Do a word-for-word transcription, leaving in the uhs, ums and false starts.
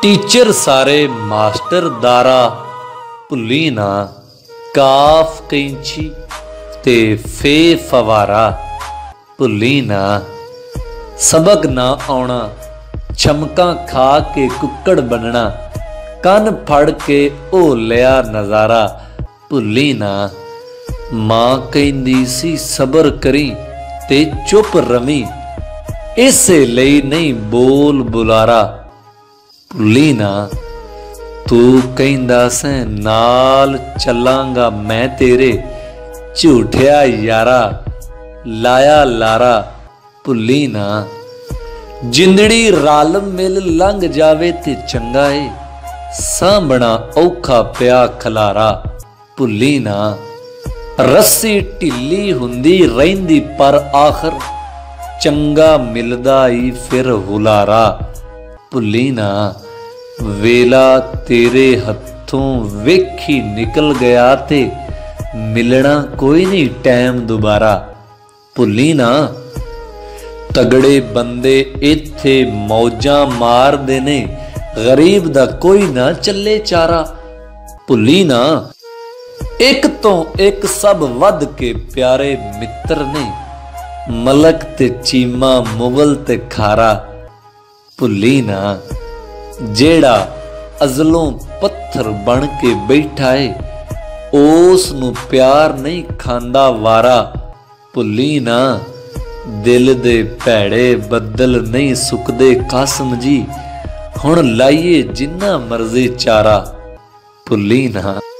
Teacher सारे master Dara भुली ना, काफ कैंची ते फे फवारा भुली ना। सबक ना आउणा, छमका खा के कुक्कड़ बनना, कन फड़ के ओ लिया नज़ारा भुली ना। मां कहंदी सी सबर करी ते चुप रवी, इसे लई नहीं बोल बुलारा भुली ना। तू कहंदा सैं नाल चलांगा मैं तेरे, झूठिया यारा लाया लारा भुली ना। जिंदड़ी रल मिल लंघ जावे ते चंगा है, सांभना औखा पिया खलारा भुली ना। रस्सी ढिली हुंदी रहिंदी पर आखिर, चंगा मिलदा ही फिर हुलारा भुली ना। वेला तेरे हथों वेखी निकल गया ते, मिलना कोई नहीं टैम दोबारा भुली ना। तगड़े बंदे इत्थे मौजां मारदे ने, गरीब दा कोई ना चले चारा भुली ना। एक तो एक सब वध के प्यारे मित्र ने, मलक ते चीमा मुगल ते खारा भुली ना। जेड़ा अजलों पत्थर बन के बैठा है, उस नू प्यार नहीं खांदा वारा भुली ना। दिल दे भैड़े बदल नहीं सुकदे कासम जी, हुण लाइए जिन्ना मर्जी चारा भुली ना।